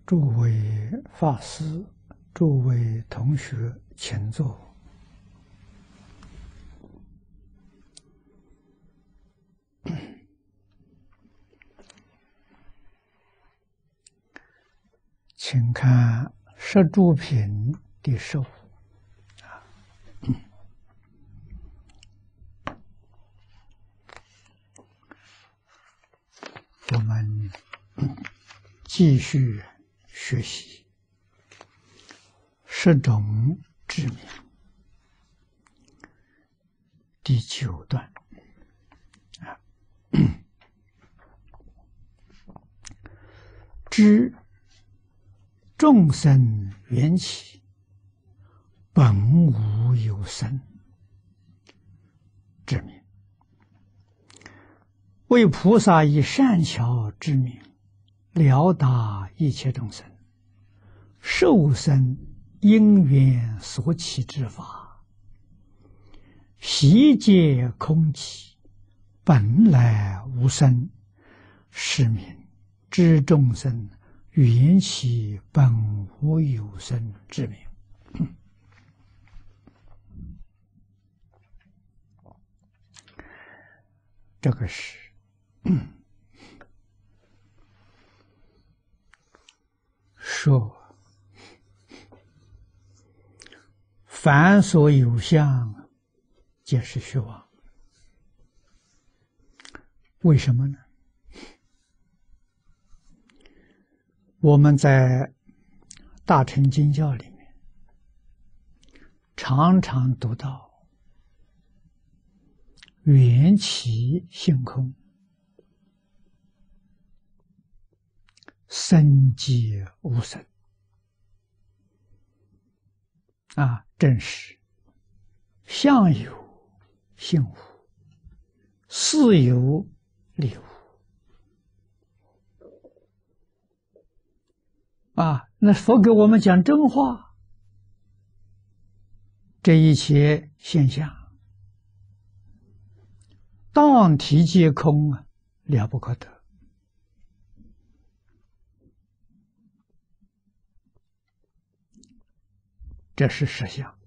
诸位法师、诸位同学，请坐。请看《摄诸品》第15。我们继续学习10种智明第9段。知众生缘起，本无有生智明。为菩萨以善巧之名，了达一切众生，受生因缘所起之法，悉皆空寂，本来无生，是名知众生缘起本无有生之名。这个是说凡所有相，皆是虚妄。为什么呢？我们在大乘经教里面常常读到缘起性空，生即无生正是相有性无，事有理无那佛给我们讲真话，这一切现象当体皆空了不可得。这是实相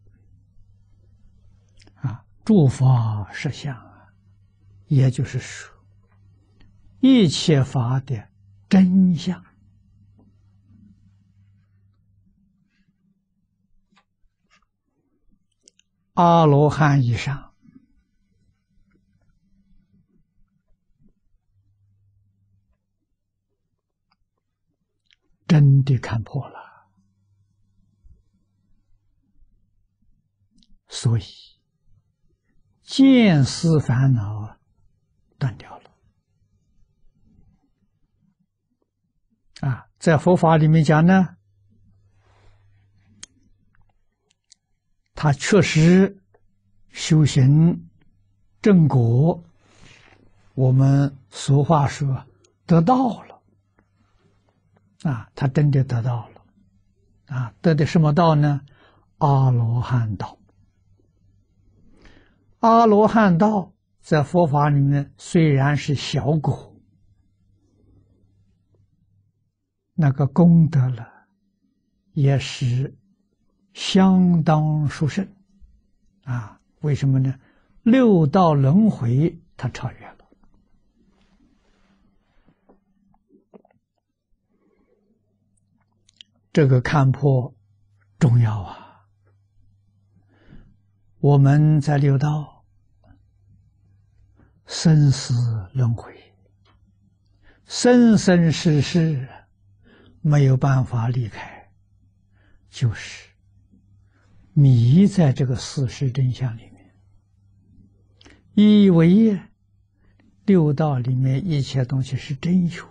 诸法实相也就是说一切法的真相。阿罗汉以上真的看破了，所以见思烦恼断掉了在佛法里面讲呢，他确实修行正果，我们俗话说得道了他真的得到了得的什么道呢？阿罗汉道。阿罗汉道在佛法里面虽然是小果，那个功德了也是相当殊胜为什么呢？6道轮回他超越了。这个看破重要我们在6道生死轮回，生生世世没有办法离开，就是迷在这个事实真相里面，以为6道里面一切东西是真有，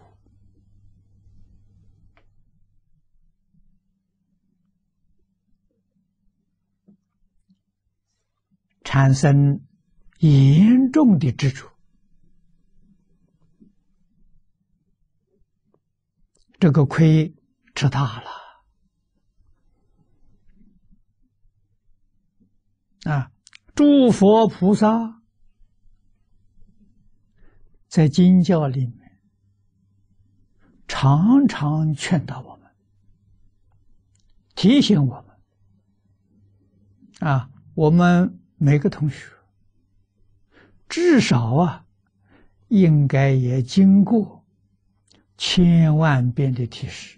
产生严重的执着。这个亏吃大了诸佛菩萨在经教里面常常劝导我们提醒我们我们每个同学至少应该也经过千万遍的提示，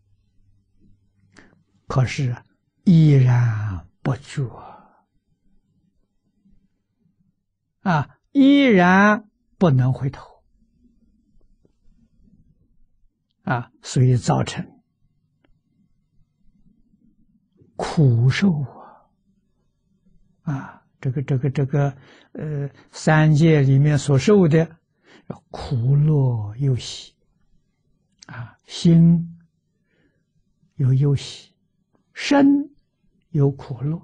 可是依然不觉依然不能回头所以造成苦受这个三界里面所受的苦乐忧喜心有忧喜，身有苦乐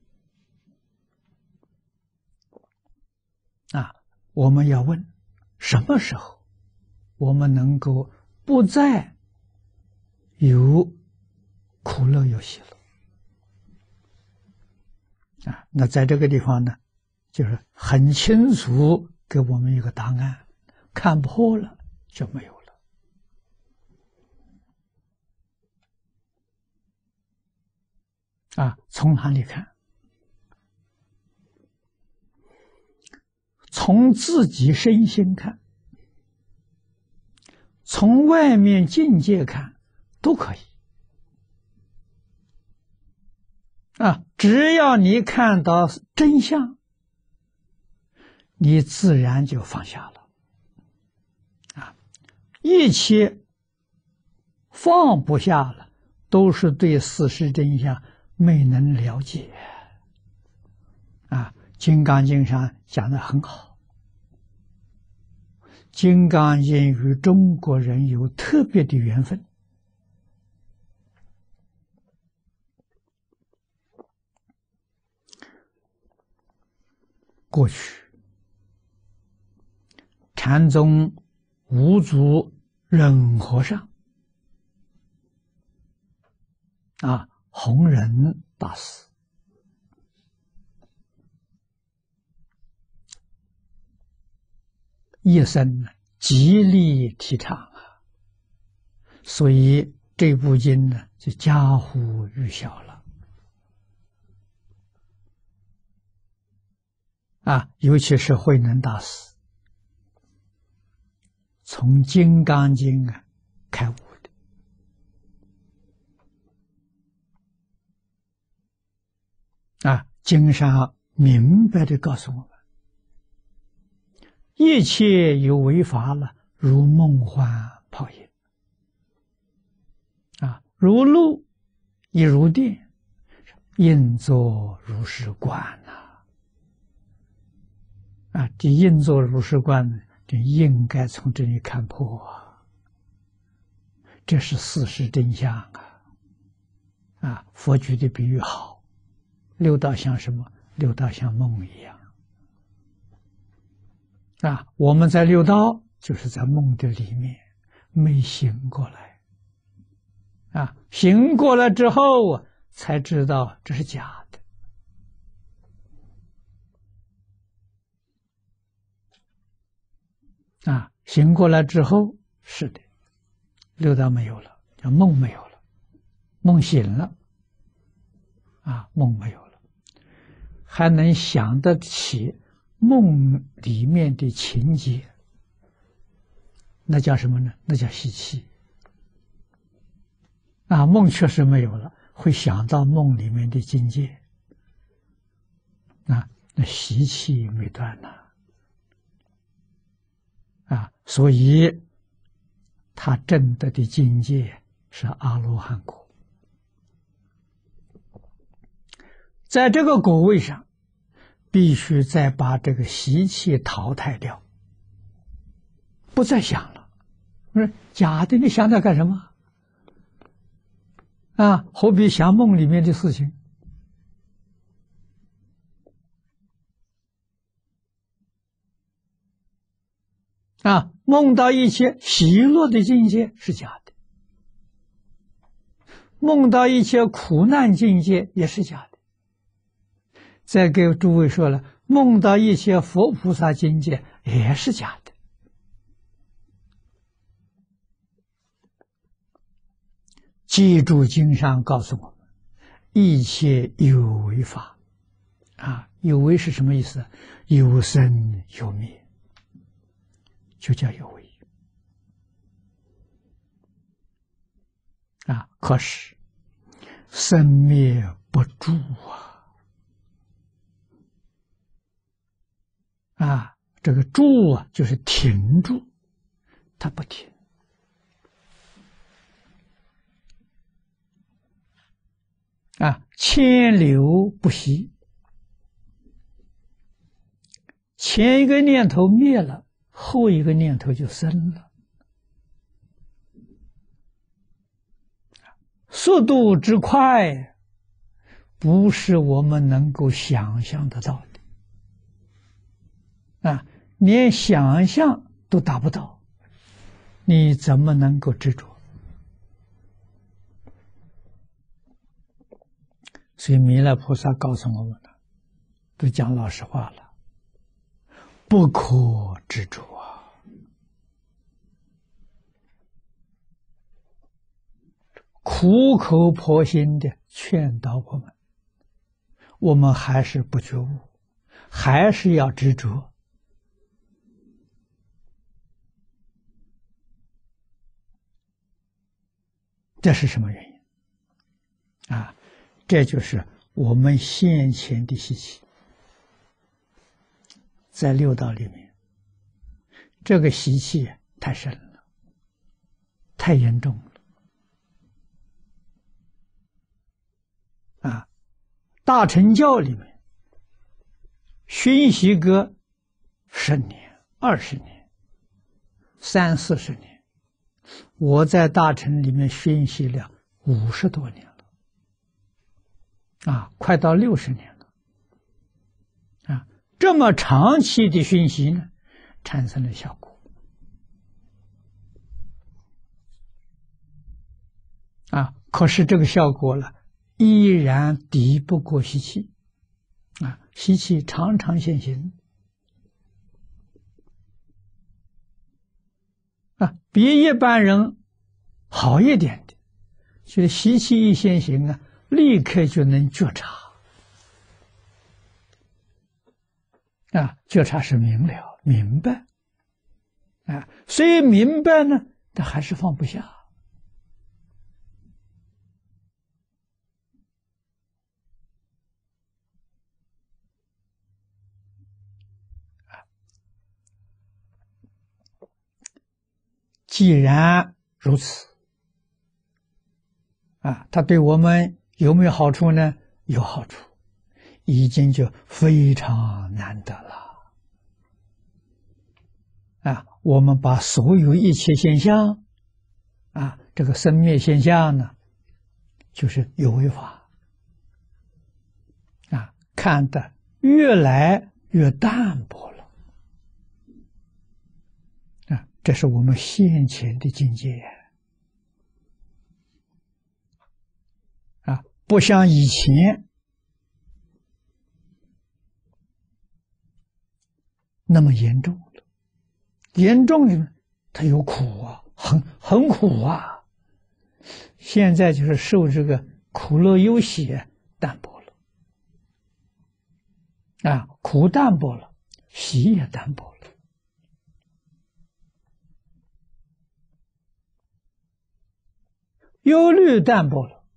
我们要问什么时候我们能够不再有苦乐忧喜了那在这个地方呢，就是很清楚给我们一个答案，看破了就没有了从哪里看？从自己身心看，从外面境界看都可以只要你看到真相，你自然就放下了一切放不下了，都是对事实真相没能了解金刚经上讲得很好，金刚经与中国人有特别的缘分。过去禅宗五祖忍和尚弘忍大师一生极力提倡所以这部经呢就家喻户晓了尤其是慧能大师从《金刚经》开悟的经上明白的告诉我们，一切有为法了，如梦幻泡影如露亦如电，应作如是观这应作如是观就应该从这里看破这是事实真相佛举的比喻好，六道像什么？六道像梦一样我们在六道就是在梦的里面没醒过来醒过来之后才知道这是假的醒过来之后是的，六道没有了，叫梦没有了，梦醒了梦没有了，还能想得起梦里面的情节，那叫什么呢？那叫习气梦确实没有了，会想到梦里面的境界那习气没断所以他证得的境界是阿罗汉果。在这个果位上必须再把这个习气淘汰掉，不再想了。假的，你想它干什么何必想梦里面的事情梦到一切喜乐的境界是假的，梦到一切苦难境界也是假的。再给诸位说了，梦到一些佛菩萨境界也是假的。记住经上告诉我们， 一切有为法啊，有为是什么意思？有生有灭，就叫有为啊。可是生灭不住啊，这个住啊，就是停住，它不停啊，千流不息。前一个念头灭了，后一个念头就生了。速度之快，不是我们能够想象得到的啊！连想象都达不到，你怎么能够执着？所以弥勒菩萨告诉我们了，都讲老实话了，不可执着啊！苦口婆心的劝导我们，我们还是不觉悟，还是要执着。这是什么原因啊？这就是我们先前的习气，在六道里面，这个习气太深了，太严重了啊！大乘教里面，熏习个10年、20年、30、40年，我在大乘里面熏习了50多年了，啊，快到60年了，啊，这么长期的熏习呢，产生了效果，啊，可是这个效果呢，依然敌不过习气，啊，习气常常现行，啊，比一般人好一点的，就是习气一现行啊，立刻就能觉察，啊，觉察是明了、明白，啊，虽明白呢，但还是放不下。既然如此，啊，它对我们有没有好处呢？有好处，已经就非常难得了。啊，我们把所有一切现象，啊，这个生灭现象呢，就是有为法，啊，看得越来越淡薄了。啊，这是我们现前的境界。啊，不像以前那么严重了，严重的它有苦啊，很苦啊。现在就是受这个苦乐忧喜淡薄了，啊，苦淡薄了，喜也淡薄了，忧虑淡薄了。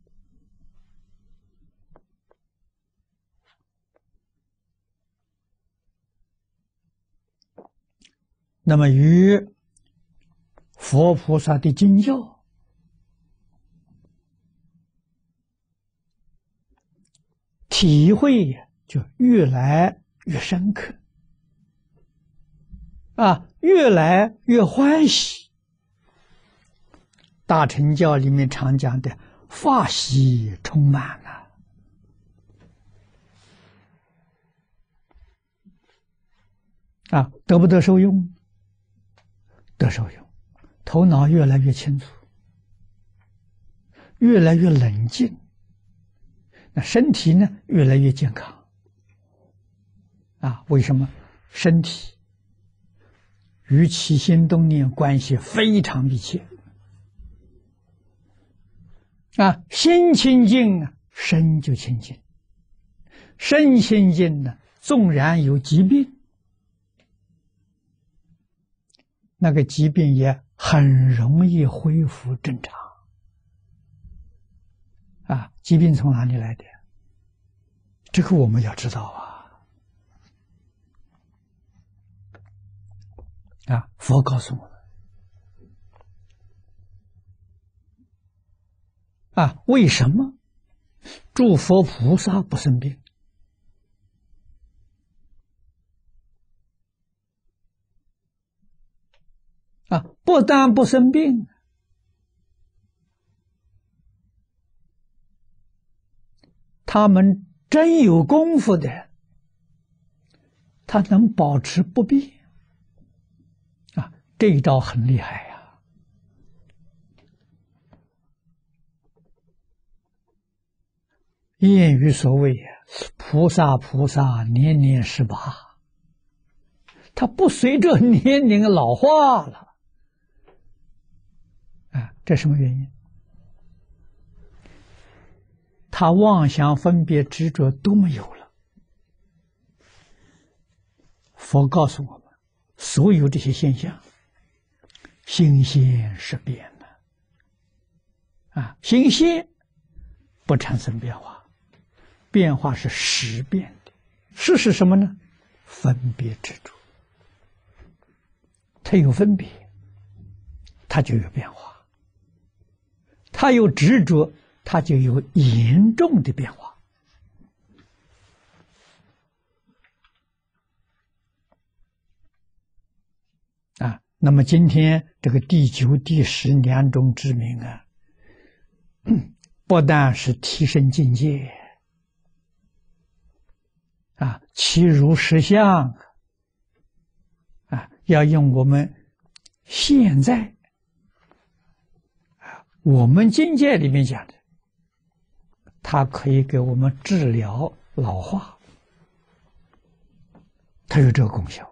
那么与佛菩萨的经教体会就越来越深刻，啊，越来越欢喜。大乘教里面常讲的法喜充满了，啊，得不得受用？得受用，头脑越来越清楚，越来越冷静，那身体呢越来越健康。啊，为什么？身体与起心动念关系非常密切。啊，心清净啊， 身就清净，身清净呢，纵然有疾病，那个疾病也很容易恢复正常。啊，疾病从哪里来的？这个我们要知道啊！佛告诉我们啊，为什么诸佛菩萨不生病？啊，不但不生病，他们真有功夫的，他能保持不病啊，这一招很厉害呀！谚语所谓“菩萨菩萨，年年18”，他不随着年龄老化了啊，这什么原因？他妄想分别执着都没有了。佛告诉我们，所有这些现象，心现识变的啊，心现不产生变化，变化是识变的。识是什么呢？分别执着。它有分别，它就有变化；它有执着，它就有严重的变化。啊，那么今天这个第9、第10两种之名啊，不但是提升境界啊，其如实相啊，要用我们现在啊，我们境界里面讲的，它可以给我们治疗老化，它有这个功效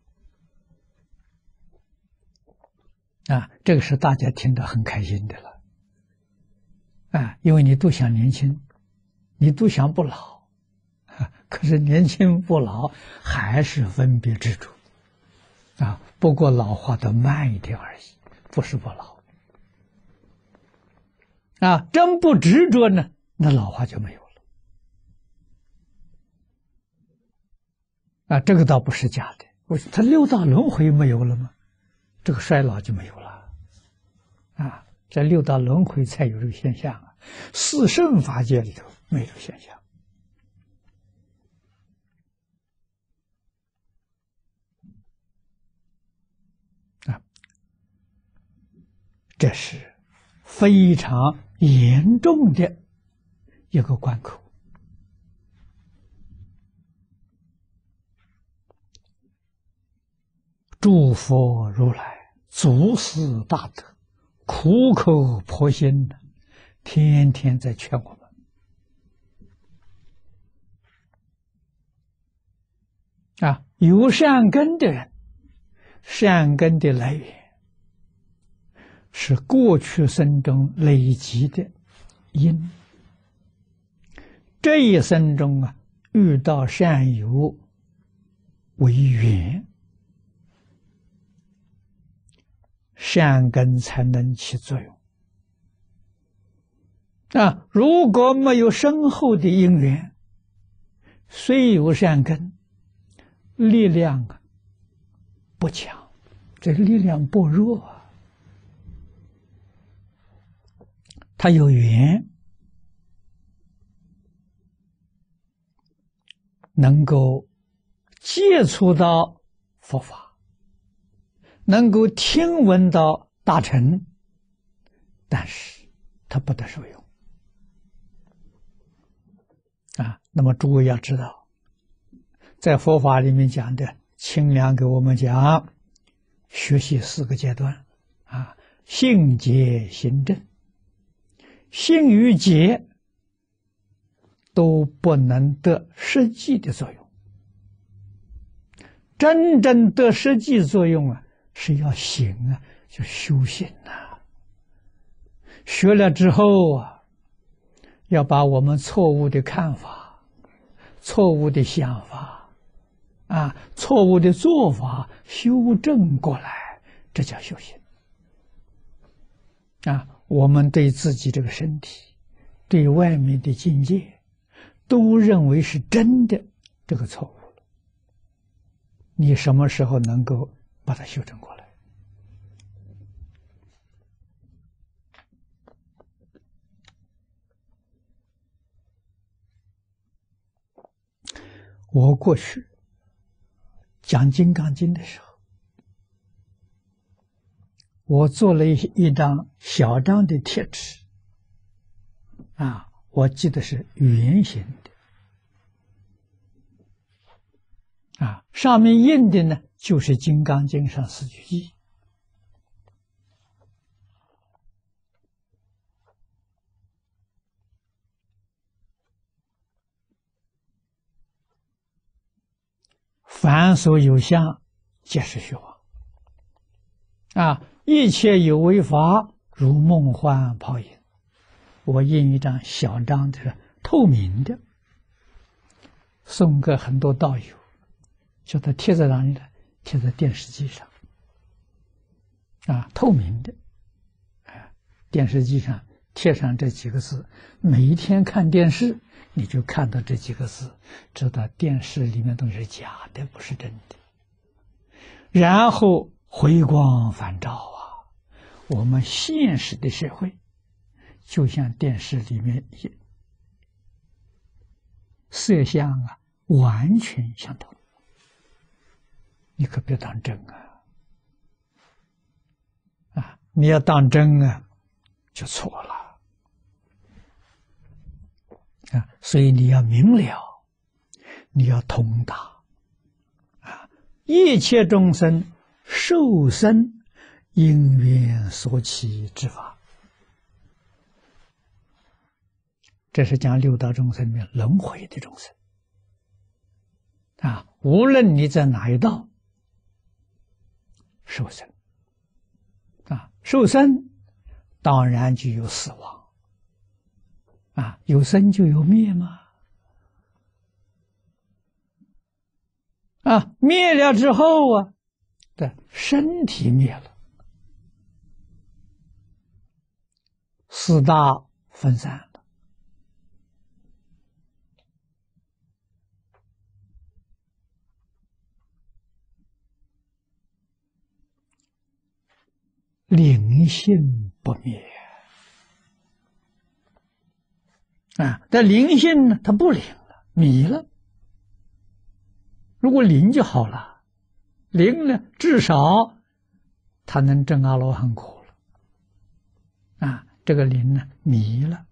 啊，这个是大家听得很开心的了啊，因为你都想年轻，你都想不老，可是年轻不老还是分别执着啊，不过老化的慢一点而已，不是不老啊，真不执着呢，那老化就没有了啊，这个倒不是假的。他6道轮回没有了吗？这个衰老就没有了啊，这6道轮回才有这个现象啊，四圣法界里头没有这个现象啊，这是非常严重的一个关口。诸佛如来祖师大德苦口婆心的，天天在劝我们啊，有善根的人，善根的来源是过去生中累积的因，这一生中啊，遇到善友为缘，善根才能起作用啊！如果没有深厚的因缘，虽有善根，力量不强，这力量薄弱啊。他有缘，能够接触到佛法，能够听闻到大乘，但是他不得受用啊。那么诸位要知道，在佛法里面讲的，清凉给我们讲学习4个阶段啊，信解行证，信与解都不能得实际的作用，真正得实际作用啊，是要行啊，就修行啊。学了之后啊， 要把我们错误的看法、错误的想法、错误的做法修正过来，这叫修行。我们对自己这个身体、对外面的境界，都认为是真的，这个错误了。你什么时候能够把它修正过来？我过去讲《金刚经》的时候，我做了一张小张的贴纸，我记得是圆形的，上面印的呢就是《金刚经》上4句偈。凡所有相，皆是虚妄。一切有为法，如梦幻泡影。我印一张小张的透明的，送给很多道友，叫他贴在哪里呢？贴在电视机上。透明的，电视机上贴上这几个字，每一天看电视，你就看到这几个字，知道电视里面东西是假的，不是真的。然后回光返照我们现实的社会就像电视里面色相完全相同，你可别当真你要当真就错了所以你要明了，你要通达一切众生受生因缘所起之法，这是讲六道众生里面轮回的众生无论你在哪一道受生受生当然就有死亡有生就有灭吗？灭了之后的身体灭了，四大分散了，灵性不灭但灵性呢，它不灵了，迷了。如果灵就好了，灵呢，至少它能证阿罗汉果了这个灵呢，迷了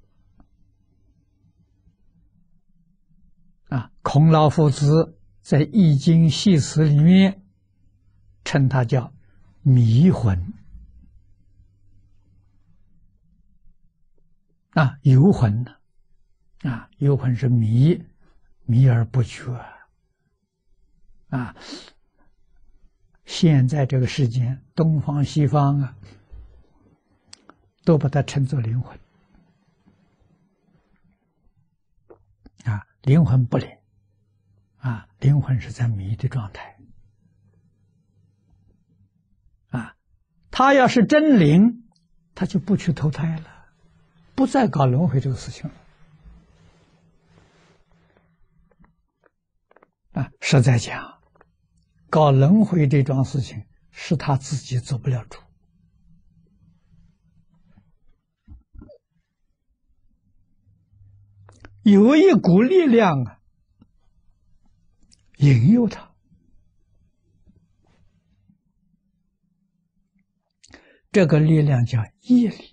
孔老夫子在《易经系辞》里面称它叫迷魂游魂呢游魂是迷而不觉现在这个世间东方西方都把它称作灵魂灵魂不灵灵魂是在迷的状态他要是真灵，他就不去投胎了，不再搞轮回这个事情了实在讲，搞轮回这桩事情是他自己做不了主有一股力量引诱他，这个力量叫业力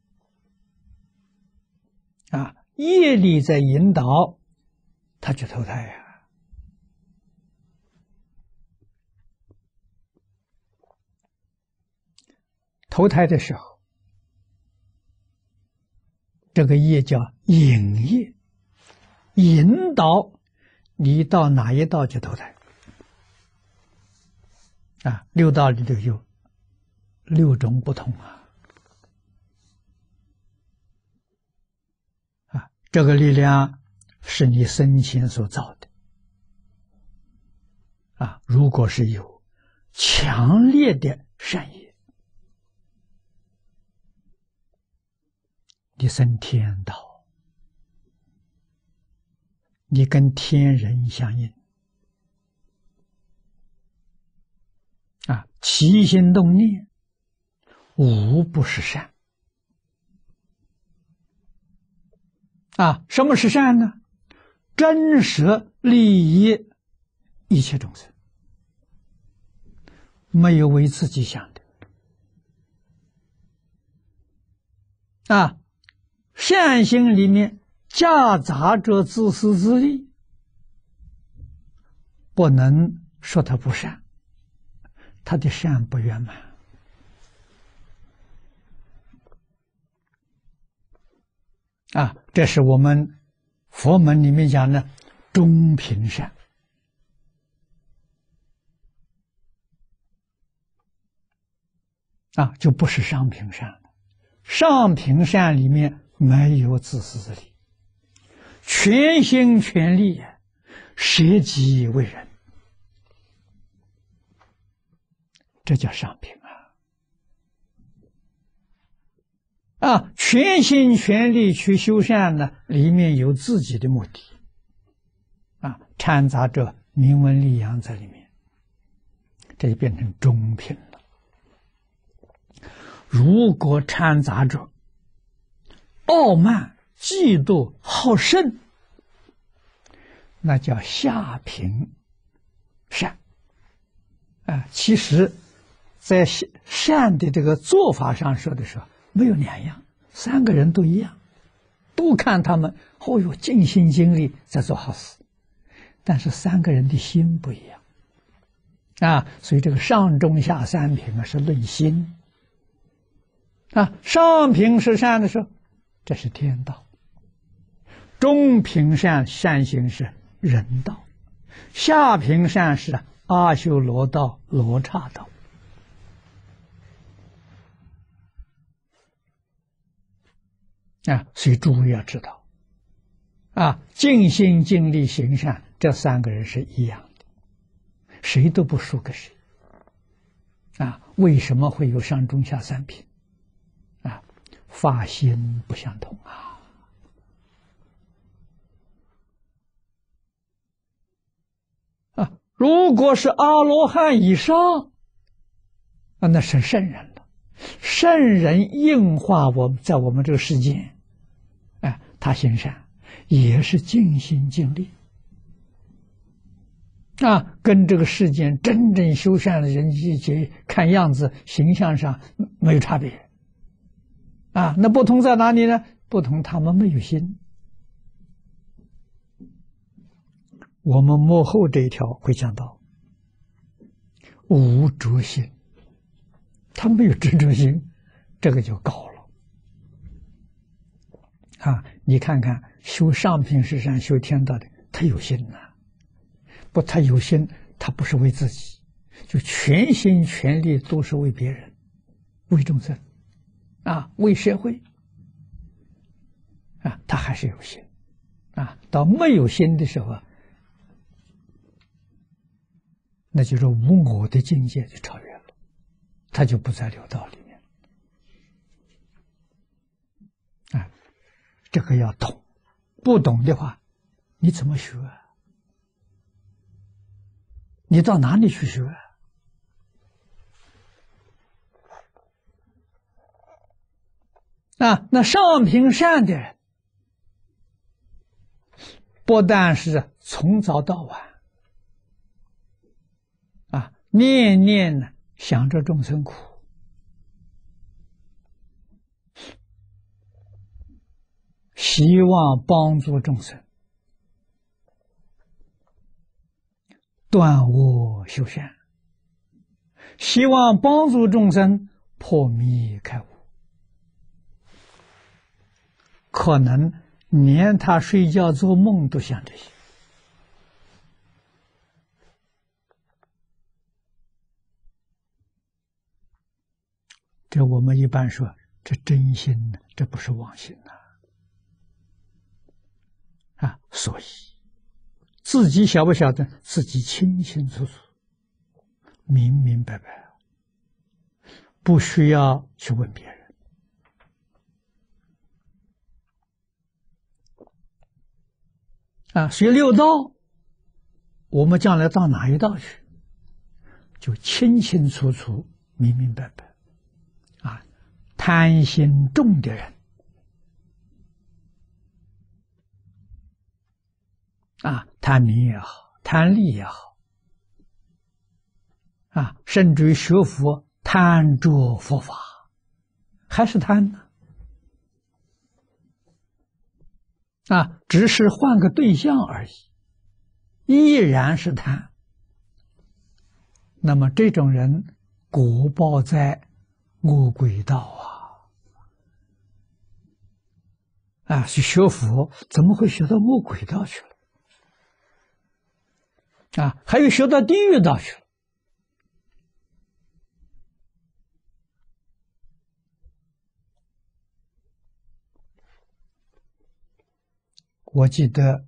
业力在引导他去投胎投胎的时候，这个业叫引业，引导你到哪一道去投胎六道里头有6种不同这个力量是你生前所造的啊。如果是有强烈的善业，你升天道，你跟天人相应啊，起心动念无不是善啊。什么是善呢？真实利益一切众生，没有为自己想的啊。善行里面夹杂着自私自利，不能说他不善，他的善不圆满啊。这是我们佛门里面讲的中品善啊，就不是上品善。上品善里面没有自私自利，全心全力舍己为人，这叫上品啊！全心全力去修善呢，里面有自己的目的啊，掺杂着名闻利养在里面，这就变成中品了。如果掺杂着傲慢、嫉妒、好胜，那叫下品善啊。其实，在善的这个做法上说的时候，没有两样，三个人都一样，都看他们哦哟尽心尽力在做好事，但是三个人的心不一样啊。所以这个上中下三品啊是论心啊。上品是善的时候，这是天道；中品善行是人道；下品善是阿修罗道、罗刹道啊。所以诸位要知道啊，尽心尽力行善，这三个人是一样的，谁都不输给谁啊。为什么会有上中下三品啊？发心不相同啊！如果是阿罗汉以上啊，那是圣人了。圣人应化在我们这个世间，哎，他行善也是尽心尽力啊，跟这个世间真正修善的人一起看样子形象上没有差别啊。那不同在哪里呢？不同他们没有心。我们幕后这一条会讲到无着心，他没有执着心，这个就高了啊！你看看修上品是善、修天道的，他有心呐、不，他有心，他不是为自己，就全心全力都是为别人，为众生啊，为社会啊，他还是有心啊。到没有心的时候，那就是无我的境界就超越了，他就不在六道里面啊。这个要懂，不懂的话，你怎么学啊？你到哪里去学啊？那上品善的人，不但是从早到晚啊，念念呢想着众生苦，希望帮助众生断恶修善，希望帮助众生破迷开悟。可能连他睡觉做梦都想这些这我们一般说这真心呢，这不是妄心呐所以自己晓不晓得？自己清清楚楚、明明白白，不需要去问别人。学六道，我们将来到哪一道去？就清清楚楚、明明白白。贪心重的人，贪名也好，贪利也好，甚至于学佛贪着佛法，还是贪呢？只是换个对象而已，依然是贪。那么这种人果报在恶鬼道去学佛怎么会学到恶鬼道去了？还有学到地狱道去了。我记得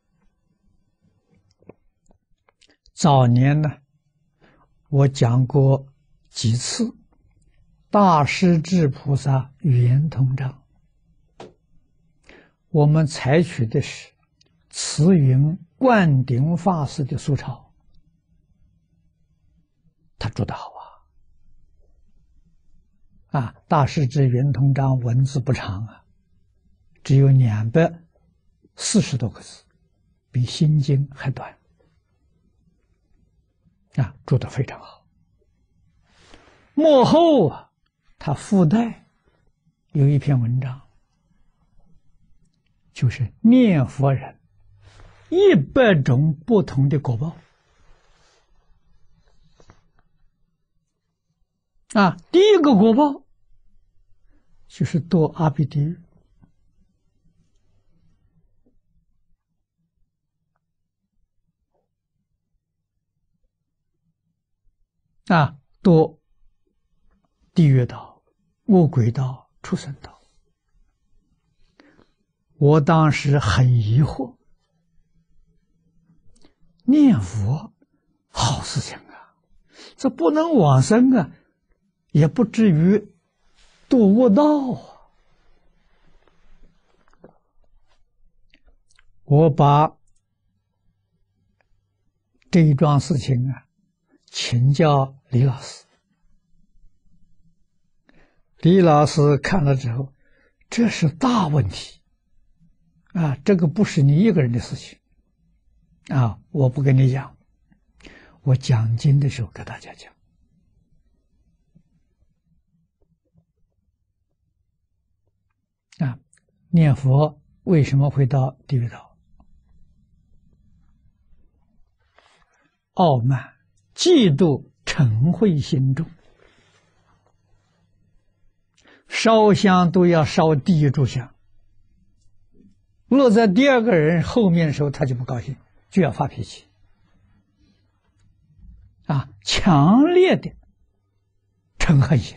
早年呢，我讲过几次大势至菩萨圆通章，我们采取的是慈云灌顶法师的素抄，他做得好大势至圆通章文字不长只有240多个字，比心经还短做得非常好。幕后他附带有一篇文章，就是念佛人100种不同的果报第一个果报就是堕阿鼻地狱堕地狱道、恶鬼道、畜生道。我当时很疑惑，念佛好事情这不能往生也不至于堕恶道我把这一桩事情请教李老师。李老师看了之后，这是大问题这个不是你一个人的事情我不跟你讲，我讲经的时候给大家讲念佛为什么会到地狱道？傲慢、嫉妒、嗔恚心重，烧香都要烧第一炷香，落在第二个人后面的时候，他就不高兴，就要发脾气强烈的嗔恨心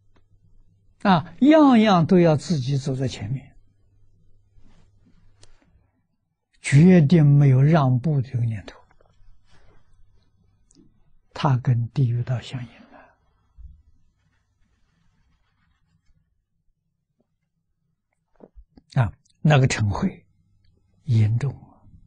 样样都要自己走在前面，决定没有让步这个念头，他跟地狱道相应那个嗔恚严重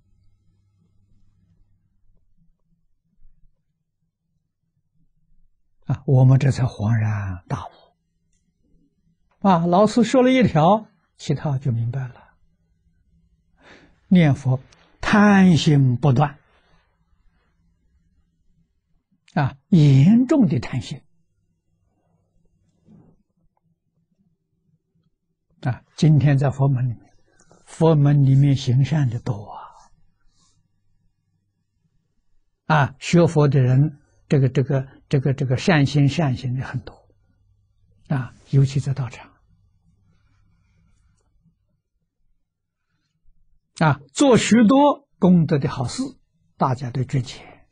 我们这才恍然大悟老师说了一条，其他就明白了。念佛贪心不断严重的贪心今天在佛门里面行善的多学佛的人这个善心的很多尤其在道场做许多功德的好事，大家都捐钱。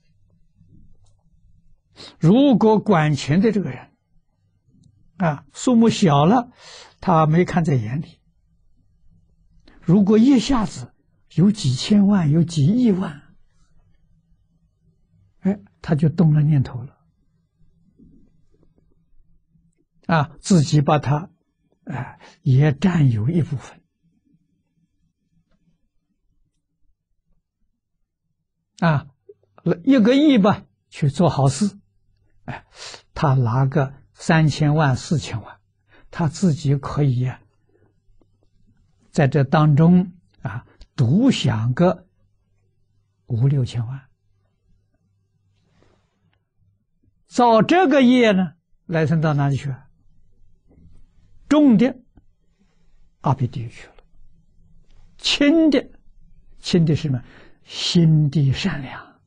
如果管钱的这个人数目小了，他没看在眼里，如果一下子有几千万，有几亿万，哎，他就动了念头了，自己把它，也占有一部分，1个亿吧，去做好事，他拿个3000万、4000万，他自己可以在这当中独享个5、6千万。造这个业呢，来生到哪里去？重的阿鼻地狱去了，轻的是什么？心地善良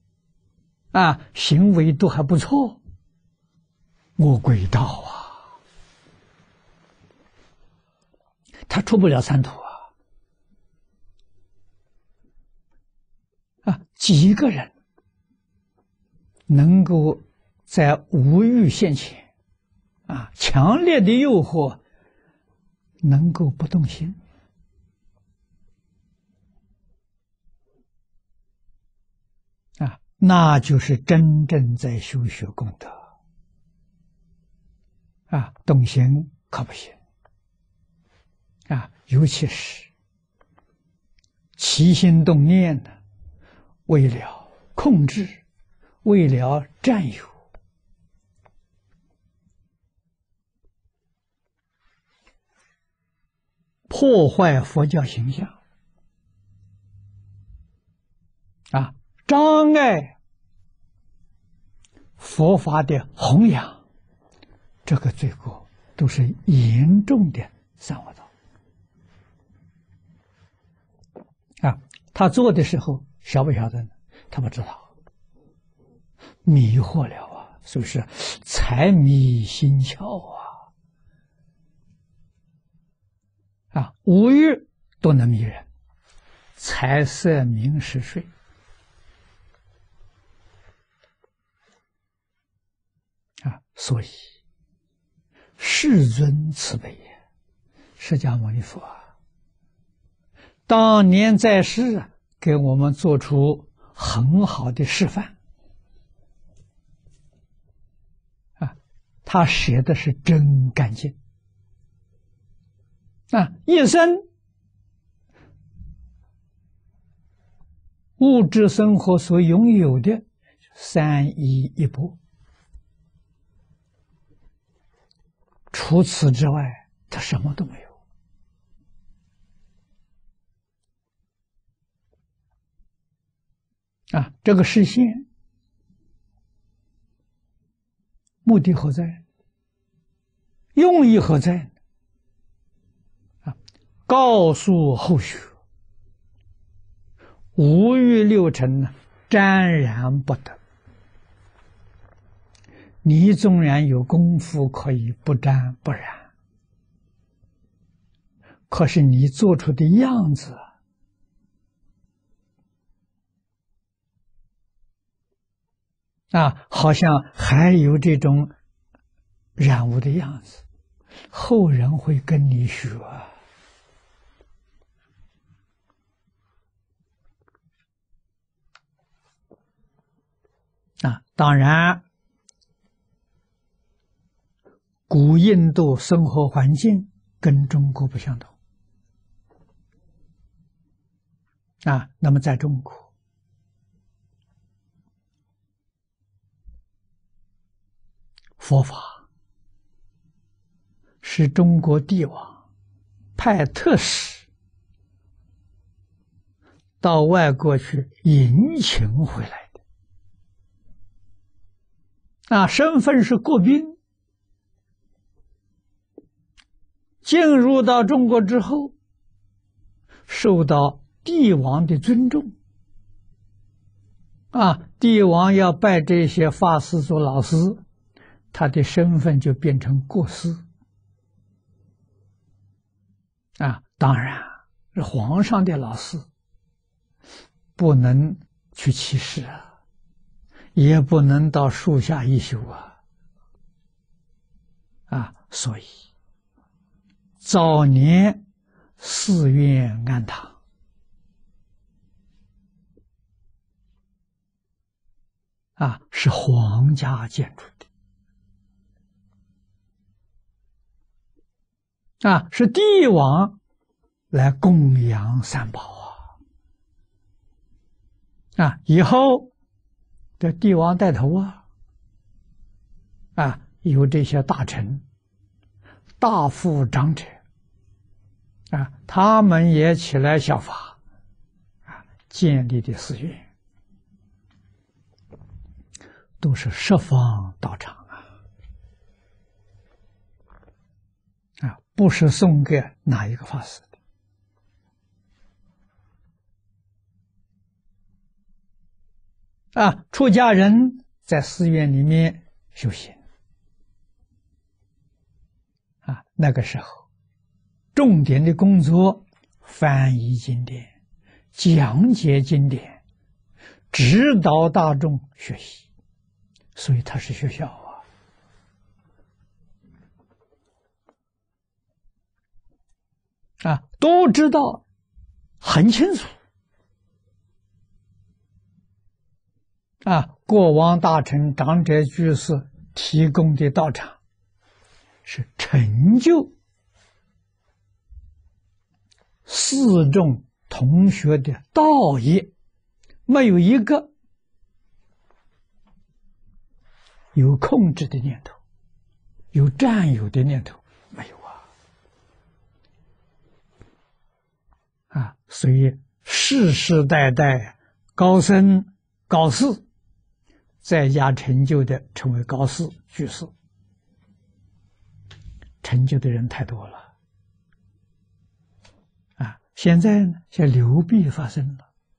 行为都还不错，我轨道他出不了三途几个人能够在无欲现前强烈的诱惑能够不动心那就是真正在修学功德动心可不行尤其是起心动念的，为了控制，为了占有，破坏佛教形象障碍佛法的弘扬，这个罪过都是严重的三恶道他做的时候晓不晓得呢？他不知道，迷惑了所以是财迷心窍五欲都能迷人，财色名食睡所以世尊慈悲释迦牟尼佛当年在世给我们做出很好的示范他写的是真干净一生物质生活所拥有的3衣1钵，除此之外他什么都没有这个示现目的何在？用意何在？告诉后学五欲六尘沾染不得，你纵然有功夫可以不沾不染，可是你做出的样子好像还有这种染污的样子，后人会跟你学当然古印度生活环境跟中国不相同那么在中国佛法是中国帝王派特使到外国去迎请回来的身份是国宾，进入到中国之后受到帝王的尊重帝王要拜这些法师做老师，他的身份就变成国师当然皇上的老师不能去欺世也不能到树下一宿所以早年寺院庵堂是皇家建筑的，是帝王来供养三宝以后这帝王带头有这些大臣、大富长者他们也起来效法建立的寺院，都是十方道场不是送给哪一个法师的出家人在寺院里面修行那个时候重点的工作翻译经典、讲解经典、指导大众学习，所以它是学校都知道很清楚国王、大臣、长者、居士提供的道场是成就四众同学的道业，没有一个有控制的念头，有占有的念头，没有所以世世代代高僧高士在家成就的成为高士居士，成就的人太多了现在呢，像流弊发生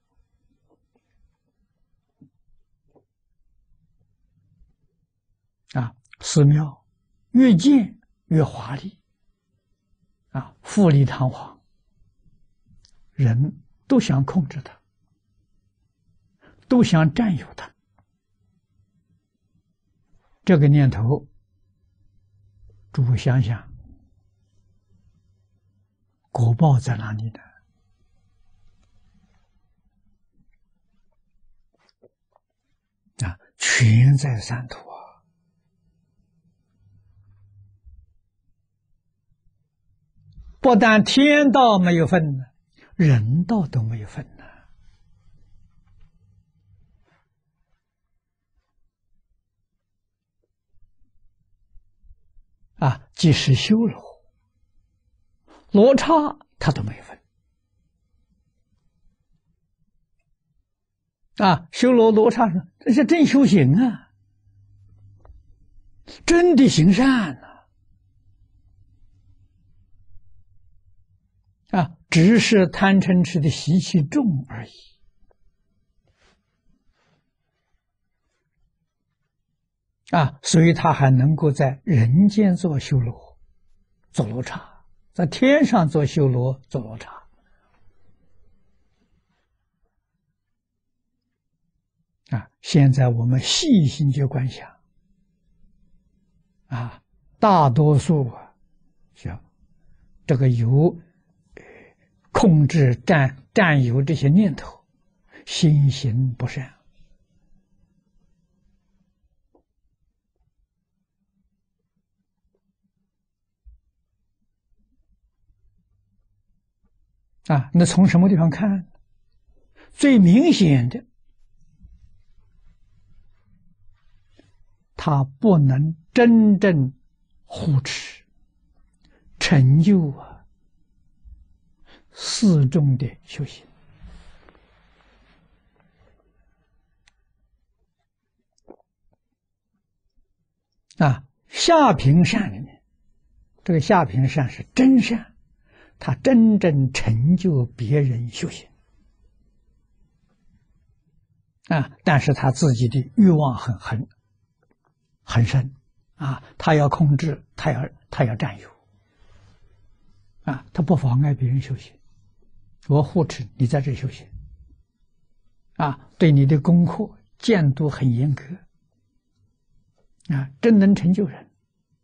了寺庙越建越华丽富丽堂皇，人都想控制它，都想占有它，这个念头诸位想想果报在哪里呢？全在三途不但天道没有份呢，人道都没有份即使修罗罗刹他都没有份修罗刹说这是真修行真的行善只是贪嗔痴的习气重而已所以他还能够在人间做修罗做罗刹，在天上做修罗做罗刹现在我们细心去观想大多数这个有控制占有这些念头，心行不善那从什么地方看？最明显的，他不能真正护持成就四众的修行下品善里面，这个下品善是真善，他真正成就别人修行但是他自己的欲望很深他要控制，他要占有他不妨碍别人修行，我护持你在这修行对你的功课监督很严格真能成就人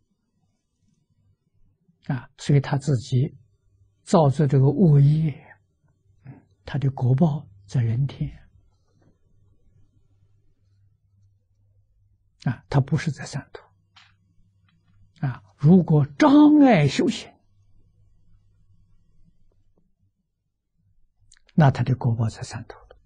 所以他自己造作这个恶业他的果报在人天啊，他不是在三途啊。如果障碍修行，那他的果报在三途了。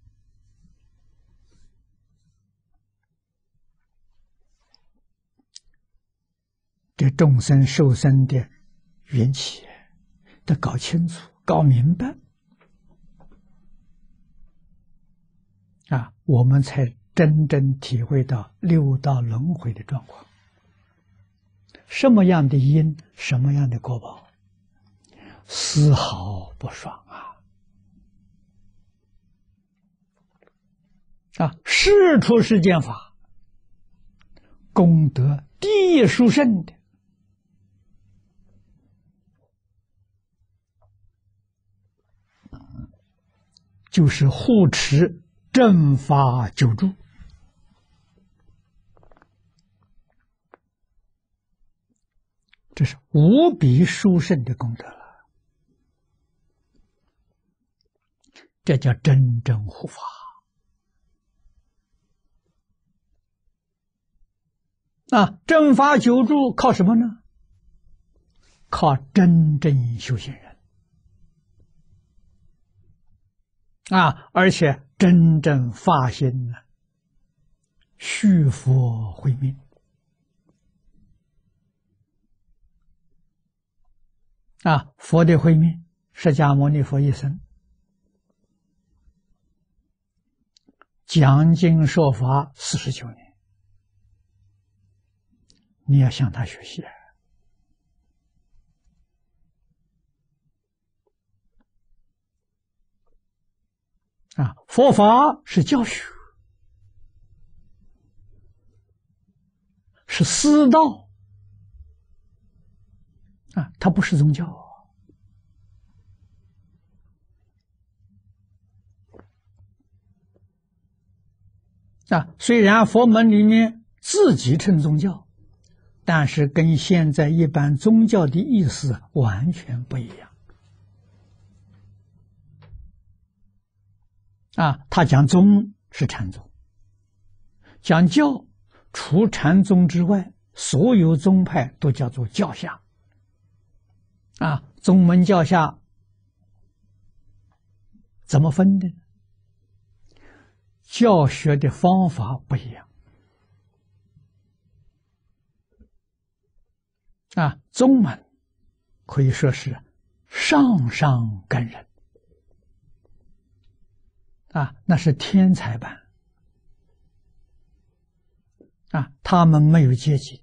这众生受生的缘起得搞清楚、搞明白啊，我们才真正体会到六道轮回的状况。什么样的因，什么样的果报，丝毫不爽啊！世出世间法，功德第一殊胜的，就是护持正法久住。这是无比殊胜的功德了，这叫真正护法啊！正法久住靠什么呢？靠真正修行人啊！而且真正发心呢，续佛慧命啊！佛的慧命，释迦牟尼佛一生讲经说法49年，你要向他学习啊！佛法是教学，是私道啊，它不是宗教啊。虽然佛门里面自己称宗教，但是跟现在一般宗教的意思完全不一样啊。他讲宗是禅宗，讲教除禅宗之外，所有宗派都叫做教下啊。宗门教下怎么分的？教学的方法不一样啊。宗门可以说是上上根人啊，那是天才班啊，他们没有阶级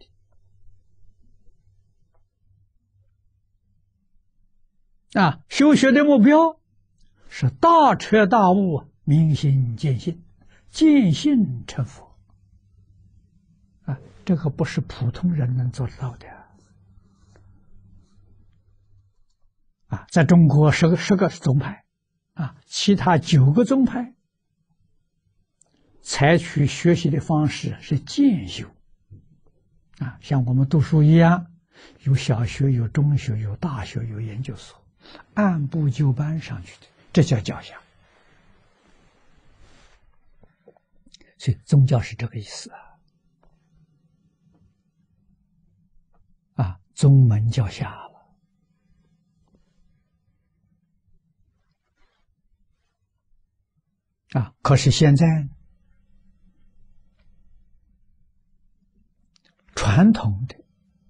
的啊。修学的目标是大彻大悟，明心见性，见性成佛啊，这个不是普通人能做得到的啊。在中国十个宗派啊，其他9个宗派采取学习的方式是渐修啊，像我们读书一样，有小学，有中学，有大学，有研究所，按部就班上去的，这叫教下。所以宗教是这个意思啊，宗门教下了啊。可是现在传统的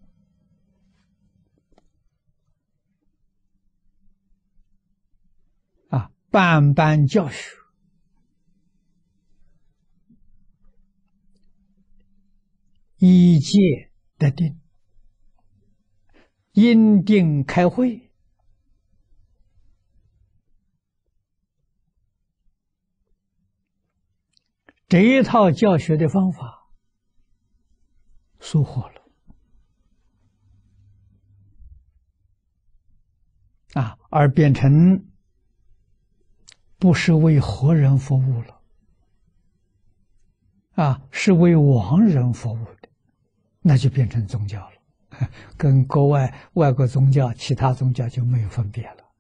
啊，办班教学依戒得定，因定开会，这一套教学的方法疏忽了啊，而变成不是为活人服务了啊，是为亡人服务的，那就变成宗教了，跟国外国宗教、其他宗教就没有分别了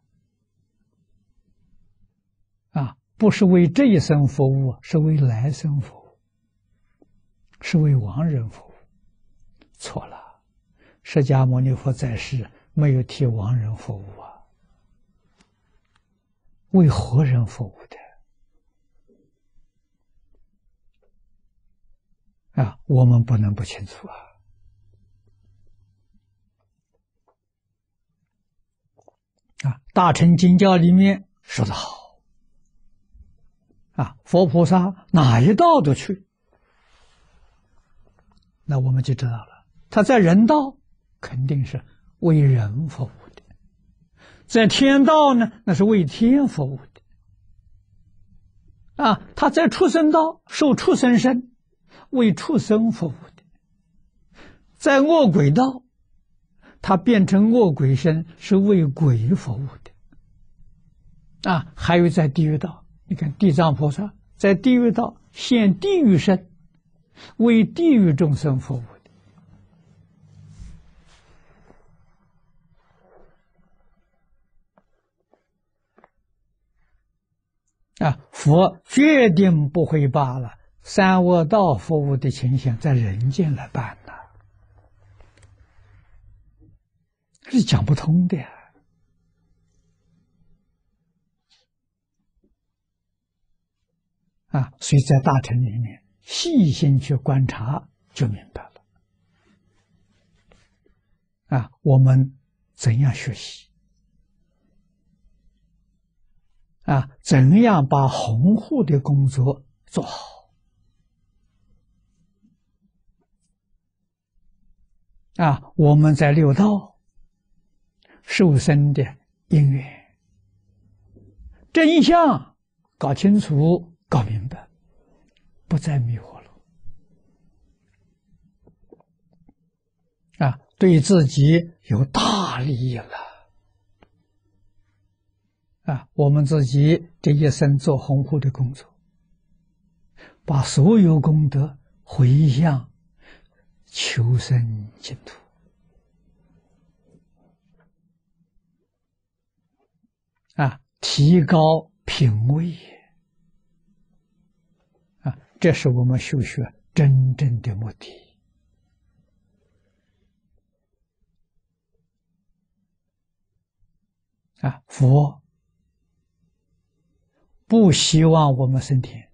啊，不是为这一生服务，是为来生服务是为亡人服务。错了，释迦牟尼佛在世没有替亡人服务啊，为活人服务的啊，我们不能不清楚啊。大乘经教里面说得好啊，佛菩萨哪一道都去，那我们就知道了，他在人道肯定是为人服务的，在天道呢，那是为天服务的啊，他在畜生道受畜生身，为畜生服务的，在恶鬼道他变成恶鬼身，是为鬼服务的啊。还有在地狱道，你看地藏菩萨在地狱道现地狱身，为地狱众生服务的啊。佛决定不会把了三恶道服务的情形在人间来办的，是讲不通的呀。啊，所以在大乘里面细心去观察就明白了。啊，我们怎样学习？啊，怎样把弘护的工作做好？啊，我们在六道受生的因缘真相搞清楚、搞明白，不再迷惑了。啊，对自己有大利益了。啊，我们自己这一生做弘护的工作，把所有功德回向求生净土。啊，提高品位。啊，这是我们修学真正的目的。啊，佛不希望我们升天。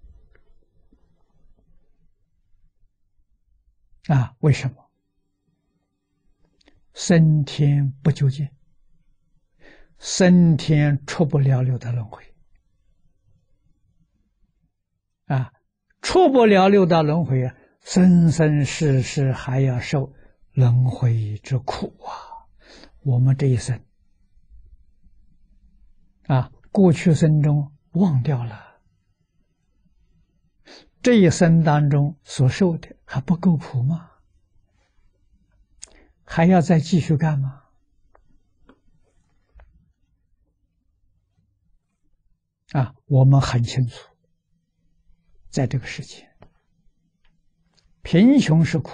啊，为什么？升天不究竟，升天出不了六道轮回。啊，出不了六道轮回啊，生生世世还要受轮回之苦啊！我们这一生啊，过去生中忘掉了，这一生当中所受的还不够苦吗？还要再继续干吗？啊，我们很清楚，在这个世界，贫穷是苦，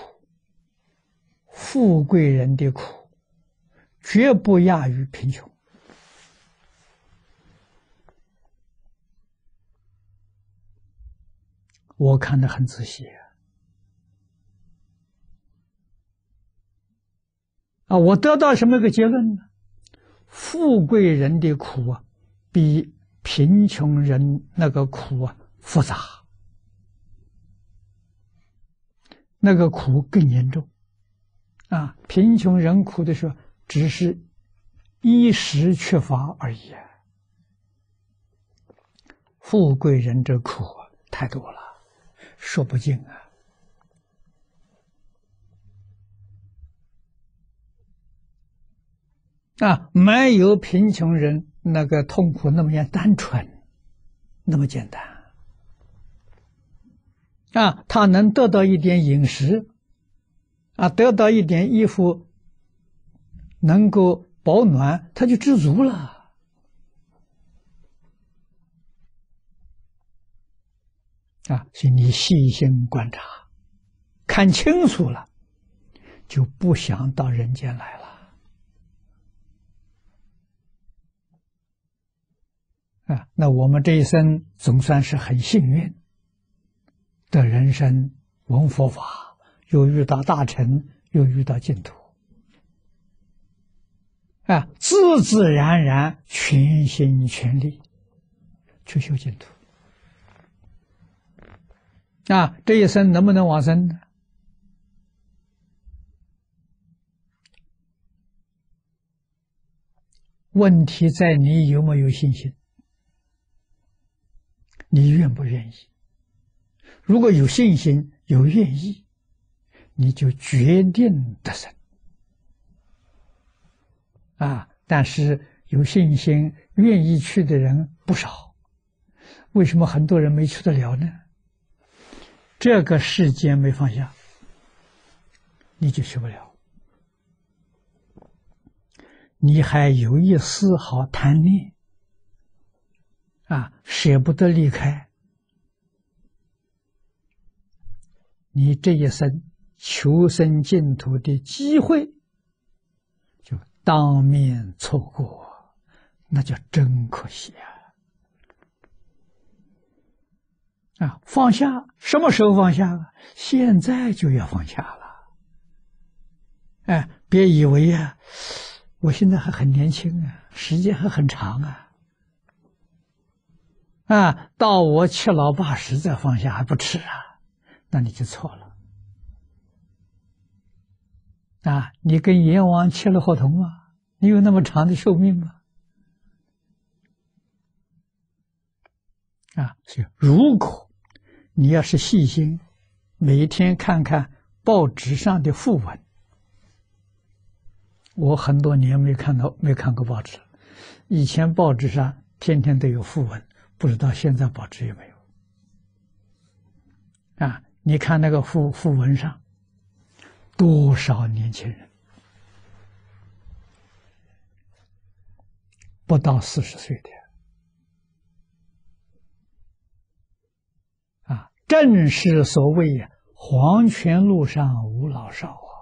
富贵人的苦绝不亚于贫穷。我看得很仔细啊，我得到什么个结论呢？富贵人的苦啊，比贫穷人那个苦啊复杂，那个苦更严重啊！贫穷人苦的时候，只是衣食缺乏而已啊。富贵人这苦啊太多了，说不尽啊！啊，没有贫穷人那个痛苦那么样单纯，那么简单。啊，他能得到一点饮食，啊，得到一点衣服，能够保暖，他就知足了。啊，所以你细心观察，看清楚了，就不想到人间来了。那我们这一生总算是很幸运的人生闻佛法，又遇到大乘，又遇到净土，自自然然全心全力去修净土。这一生能不能往生呢？问题在你有没有信心，你愿不愿意？如果有信心，有愿意，你就决定得生。但是有信心、愿意去的人不少，为什么很多人没去得了呢？这个世间没放下，你就去不了。你还有一丝毫贪念，舍不得离开，你这一生求生净土的机会就当面错过，那叫真可惜放下什么时候放下？现在就要放下了。别以为我现在还很年轻时间还很长到我七老八十再放下还不迟那你就错了你跟阎王切了合同吗？你有那么长的寿命吗？所以如果你要是细心，每一天看看报纸上的讣文，我很多年没看过报纸，以前报纸上天天都有讣文，不知道现在报纸有没有你看那个讣文上多少年轻人不到40岁的正是所谓黄泉路上无老少